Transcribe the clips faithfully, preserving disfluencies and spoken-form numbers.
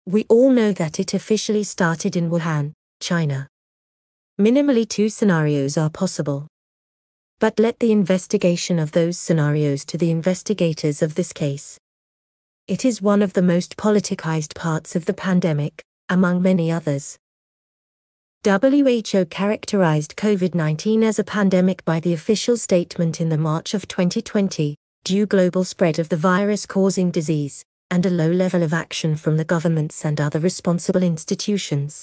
We all know that it officially started in Wuhan, China. Minimally two scenarios are possible. But let the investigation of those scenarios to the investigators of this case. It is one of the most politicized parts of the pandemic, among many others. W H O characterized COVID nineteen as a pandemic by the official statement in the March of twenty twenty, due global spread of the virus causing disease, and a low level of action from the governments and other responsible institutions.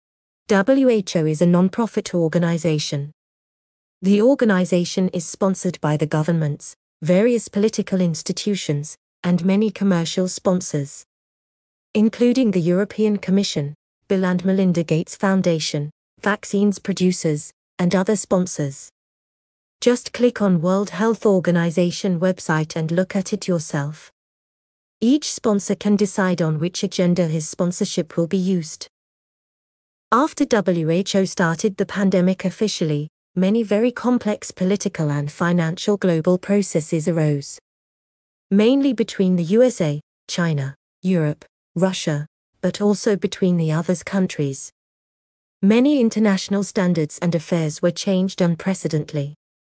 W H O is a non-profit organization. The organization is sponsored by the governments, various political institutions, and many commercial sponsors, including the European Commission, Bill and Melinda Gates Foundation, vaccines producers, and other sponsors. Just click on World Health Organization website and look at it yourself. Each sponsor can decide on which agenda his sponsorship will be used. After W H O started the pandemic officially, many very complex political and financial global processes arose. Mainly between the U S A, China, Europe, Russia, but also between the other countries. Many international standards and affairs were changed unprecedentedly.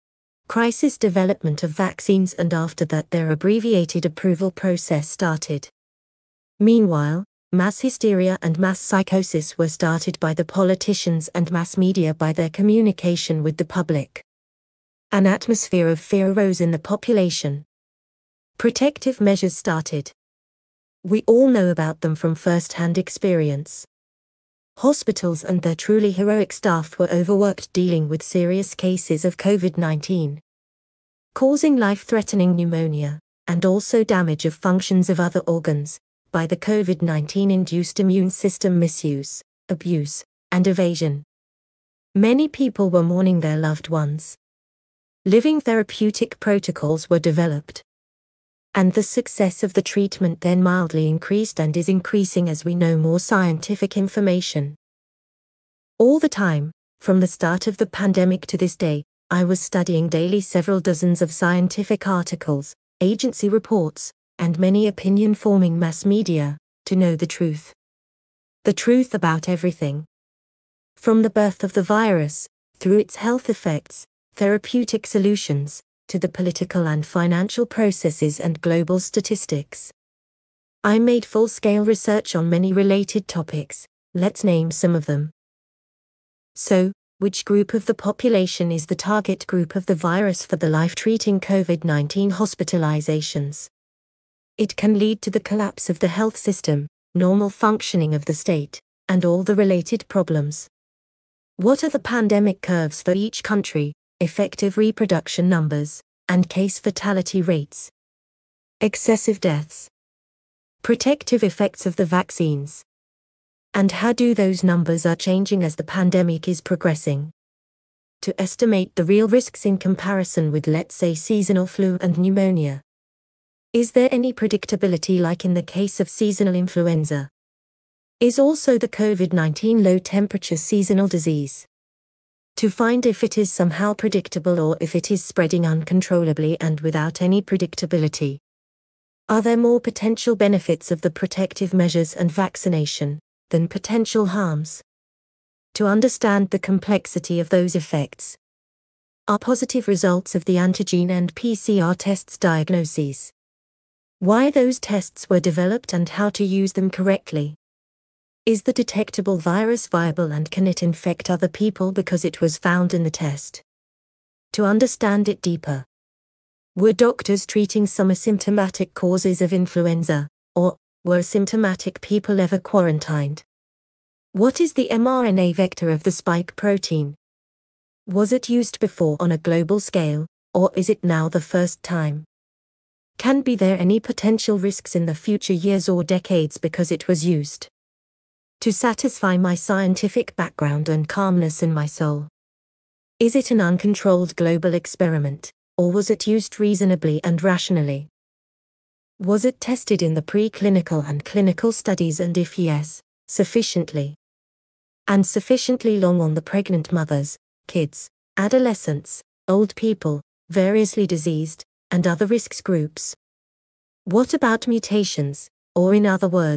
Crisis development of vaccines and after that their abbreviated approval process started. Meanwhile, mass hysteria and mass psychosis were started by the politicians and mass media by their communication with the public. An atmosphere of fear arose in the population. Protective measures started. We all know about them from first-hand experience. Hospitals and their truly heroic staff were overworked dealing with serious cases of COVID nineteen, causing life-threatening pneumonia, and also damage of functions of other organs, by the COVID nineteen-induced immune system misuse, abuse, and evasion. Many people were mourning their loved ones. Living therapeutic protocols were developed. And the success of the treatment then mildly increased and is increasing as we know more scientific information. All the time, from the start of the pandemic to this day, I was studying daily several dozens of scientific articles, agency reports, and many opinion-forming mass media, to know the truth. The truth about everything. From the birth of the virus, through its health effects, therapeutic solutions, to the political and financial processes and global statistics. I made full-scale research on many related topics, let's name some of them. So, which group of the population is the target group of the virus for the life-treating COVID nineteen hospitalizations? It can lead to the collapse of the health system, normal functioning of the state, and all the related problems. What are the pandemic curves for each country? Effective reproduction numbers, and case fatality rates. Excessive deaths. Protective effects of the vaccines. And how do those numbers are changing as the pandemic is progressing? To estimate the real risks in comparison with, let's say, seasonal flu and pneumonia. Is there any predictability like in the case of seasonal influenza? Is also the COVID nineteen low-temperature seasonal disease? To find if it is somehow predictable or if it is spreading uncontrollably and without any predictability. Are there more potential benefits of the protective measures and vaccination than potential harms? To understand the complexity of those effects. Are positive results of the antigen and P C R tests diagnoses? Why those tests were developed and how to use them correctly? Is the detectable virus viable and can it infect other people because it was found in the test? To understand it deeper. Were doctors treating some asymptomatic causes of influenza, or were symptomatic people ever quarantined? What is the mRNA vector of the spike protein? Was it used before on a global scale, or is it now the first time? Can be there any potential risks in the future years or decades because it was used? To satisfy my scientific background and calmness in my soul. Is it an uncontrolled global experiment, or was it used reasonably and rationally? Was it tested in the preclinical and clinical studies, and if yes, sufficiently? And sufficiently long on the pregnant mothers, kids, adolescents, old people, variously diseased, and other risks groups? What about mutations, or in other words,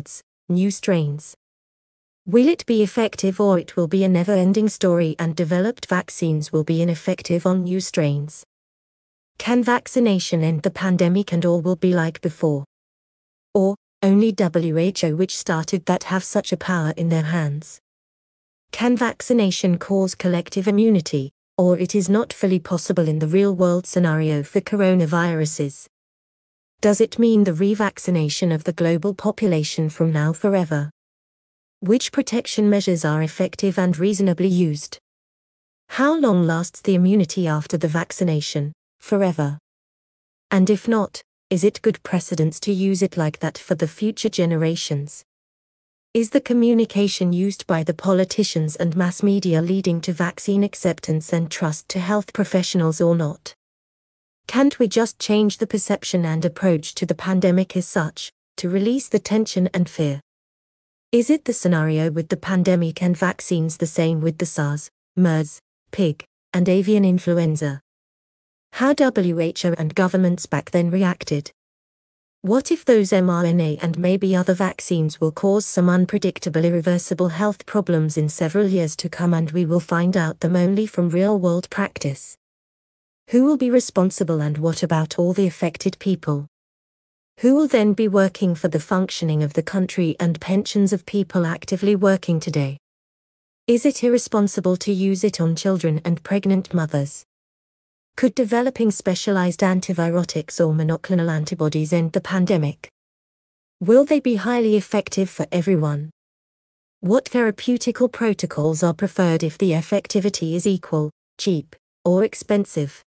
new strains. Will it be effective, or it will be a never-ending story and developed vaccines will be ineffective on new strains? Can vaccination end the pandemic and all will be like before? Or, only W H O, which started that, have such a power in their hands? Can vaccination cause collective immunity, or it is not fully possible in the real-world scenario for coronaviruses? Does it mean the revaccination of the global population from now forever? Which protection measures are effective and reasonably used? How long lasts the immunity after the vaccination? Forever? And if not, is it good precedence to use it like that for the future generations? Is the communication used by the politicians and mass media leading to vaccine acceptance and trust to health professionals or not? Can't we just change the perception and approach to the pandemic as such, to release the tension and fear? Is it the scenario with the pandemic and vaccines the same with the SARS, MERS, pig, and avian influenza? How W H O and governments back then reacted? What if those mRNA and maybe other vaccines will cause some unpredictable irreversible health problems in several years to come, and we will find out them only from real-world practice? Who will be responsible, and what about all the affected people? Who will then be working for the functioning of the country and pensions of people actively working today? Is it irresponsible to use it on children and pregnant mothers? Could developing specialized antivirotics or monoclonal antibodies end the pandemic? Will they be highly effective for everyone? What therapeutical protocols are preferred if the effectivity is equal, cheap, or expensive?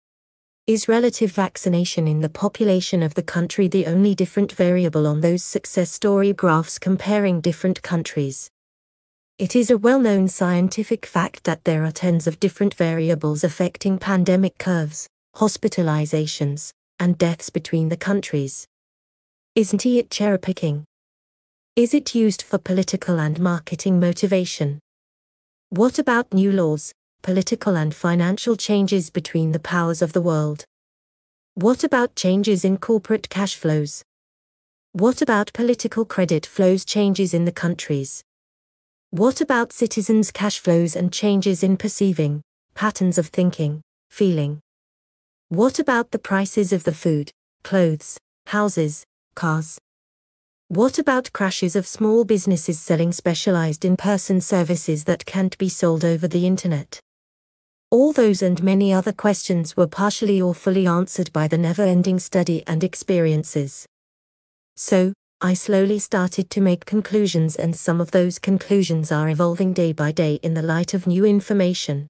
Is relative vaccination in the population of the country the only different variable on those success story graphs comparing different countries? It is a well-known scientific fact that there are tens of different variables affecting pandemic curves, hospitalizations, and deaths between the countries. Isn't it cherry-picking? Is it used for political and marketing motivation? What about new laws, political and financial changes between the powers of the world? What about changes in corporate cash flows? What about political credit flows changes in the countries? What about citizens' cash flows and changes in perceiving, patterns of thinking, feeling? What about the prices of the food, clothes, houses, cars? What about crashes of small businesses selling specialized in-person services that can't be sold over the internet? All those and many other questions were partially or fully answered by the never-ending study and experiences. So, I slowly started to make conclusions, and some of those conclusions are evolving day by day in the light of new information.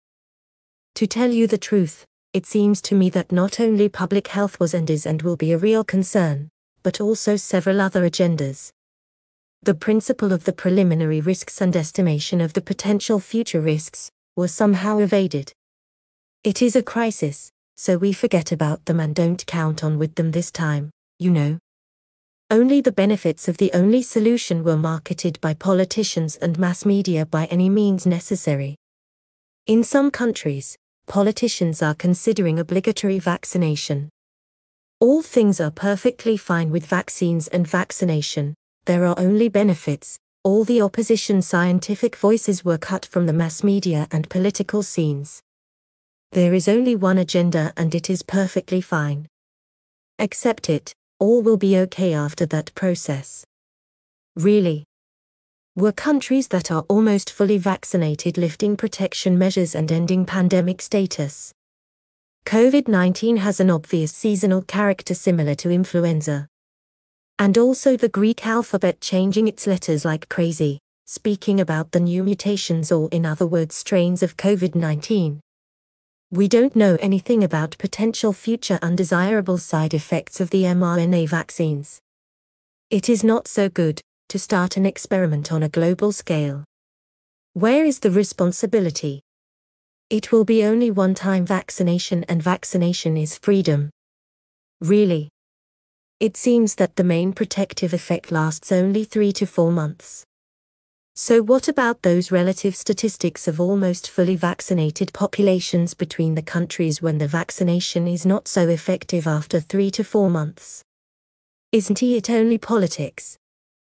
To tell you the truth, it seems to me that not only public health was and is and will be a real concern, but also several other agendas. The principle of the preliminary risks and estimation of the potential future risks were somehow evaded. It is a crisis, so we forget about them and don't count on with them this time, you know. Only the benefits of the only solution were marketed by politicians and mass media by any means necessary. In some countries, politicians are considering obligatory vaccination. All things are perfectly fine with vaccines and vaccination, there are only benefits. All the opposition scientific voices were cut from the mass media and political scenes. There is only one agenda and it is perfectly fine. Accept it. All will be okay after that process. Really? Were countries that are almost fully vaccinated lifting protection measures and ending pandemic status? COVID nineteen has an obvious seasonal character similar to influenza. And also the Greek alphabet changing its letters like crazy, speaking about the new mutations, or in other words strains of COVID nineteen. We don't know anything about potential future undesirable side effects of the mRNA vaccines. It is not so good to start an experiment on a global scale. Where is the responsibility? It will be only one-time vaccination, and vaccination is freedom. Really? It seems that the main protective effect lasts only three to four months. So what about those relative statistics of almost fully vaccinated populations between the countries when the vaccination is not so effective after three to four months? Isn't it only politics?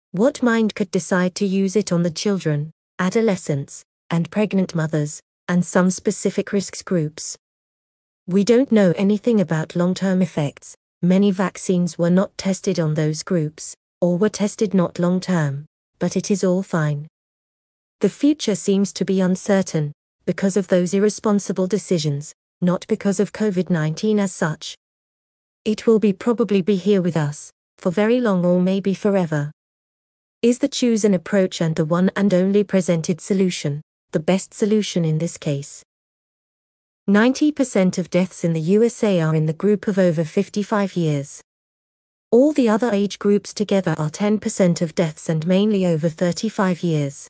What mind could decide to use it on the children, adolescents, and pregnant mothers, and some specific risk groups? We don't know anything about long-term effects. Many vaccines were not tested on those groups, or were tested not long-term, but it is all fine. The future seems to be uncertain, because of those irresponsible decisions, not because of COVID nineteen as such. It will be probably be here with us, for very long or maybe forever. Is the chosen approach and the one and only presented solution, the best solution in this case? ninety percent of deaths in the U S A are in the group of over fifty-five years. All the other age groups together are ten percent of deaths and mainly over thirty-five years.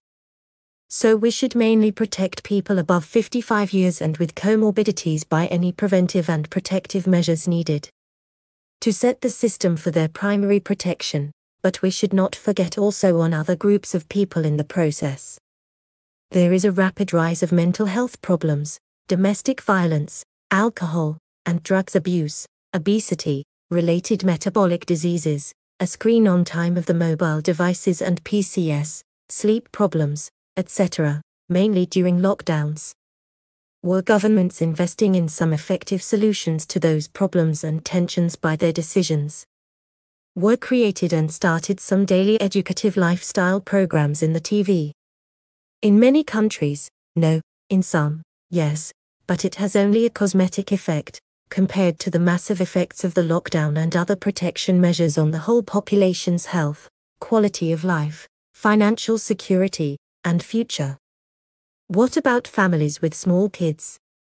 So we should mainly protect people above fifty-five years and with comorbidities by any preventive and protective measures needed to set the system for their primary protection, but we should not forget also on other groups of people in the process. There is a rapid rise of mental health problems, domestic violence, alcohol, and drugs abuse, obesity, related metabolic diseases, a screen-on time of the mobile devices and P C S, sleep problems, et cetera, mainly during lockdowns. Were governments investing in some effective solutions to those problems and tensions by their decisions? Were created and started some daily educative lifestyle programs in the T V? In many countries, no, in some, yes, but it has only a cosmetic effect, compared to the massive effects of the lockdown and other protection measures on the whole population's health, quality of life, financial security, and future. What about families with small kids?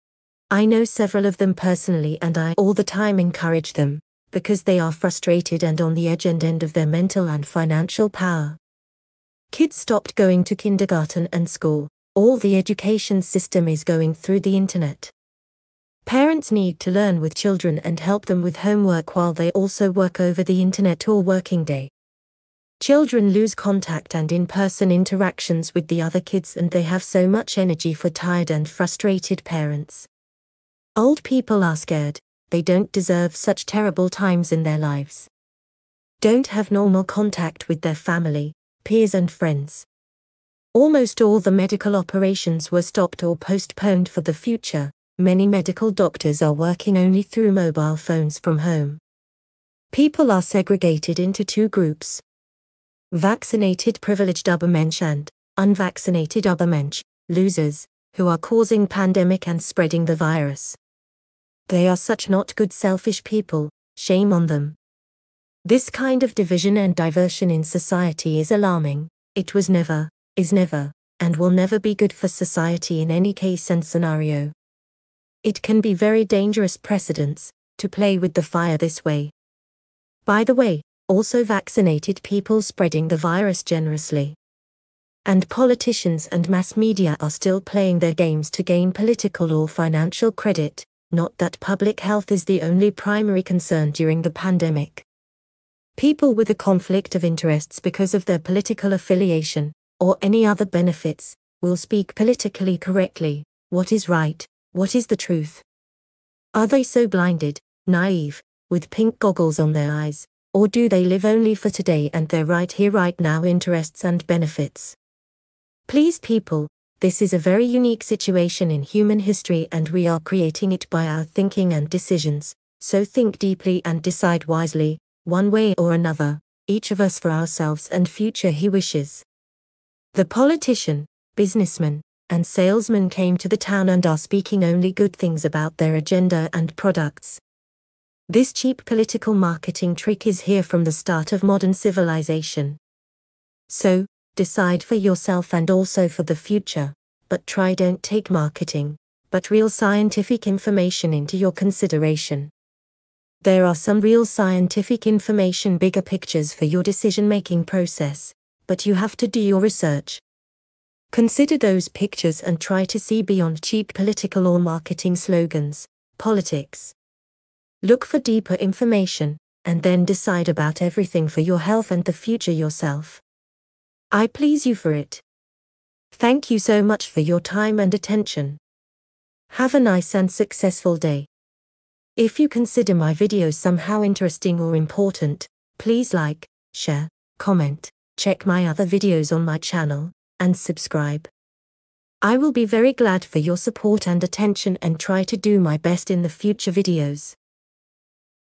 I know several of them personally and I all the time encourage them, because they are frustrated and on the edge and end of their mental and financial power. Kids stopped going to kindergarten and school, all the education system is going through the internet. Parents need to learn with children and help them with homework while they also work over the internet or working day. Children lose contact and in-person interactions with the other kids and they have so much energy for tired and frustrated parents. Old people are scared, they don't deserve such terrible times in their lives. Don't have normal contact with their family, peers and friends. Almost all the medical operations were stopped or postponed for the future. Many medical doctors are working only through mobile phones from home. People are segregated into two groups. Vaccinated privileged Übermensch and unvaccinated Übermensch, losers, who are causing pandemic and spreading the virus. They are such not good selfish people, shame on them. This kind of division and diversion in society is alarming. It was never, is never, and will never be good for society in any case and scenario. It can be very dangerous precedents, to play with the fire this way. By the way, also vaccinated people spreading the virus generously. And politicians and mass media are still playing their games to gain political or financial credit, not that public health is the only primary concern during the pandemic. People with a conflict of interests because of their political affiliation, or any other benefits, will speak politically correctly. What is right? What is the truth? Are they so blinded, naive, with pink goggles on their eyes, or do they live only for today and their right here right now interests and benefits? Please people, this is a very unique situation in human history and we are creating it by our thinking and decisions, so think deeply and decide wisely, one way or another, each of us for ourselves and future he wishes. The politician, businessman, and salesmen came to the town and are speaking only good things about their agenda and products. This cheap political marketing trick is here from the start of modern civilization. So, decide for yourself and also for the future, but try don't take marketing, but real scientific information into your consideration. There are some real scientific information bigger pictures for your decision-making process, but you have to do your research. Consider those pictures and try to see beyond cheap political or marketing slogans, politics. Look for deeper information, and then decide about everything for your health and the future yourself. I please you for it. Thank you so much for your time and attention. Have a nice and successful day. If you consider my videos somehow interesting or important, please like, share, comment, check my other videos on my channel, and subscribe. I will be very glad for your support and attention and try to do my best in the future videos.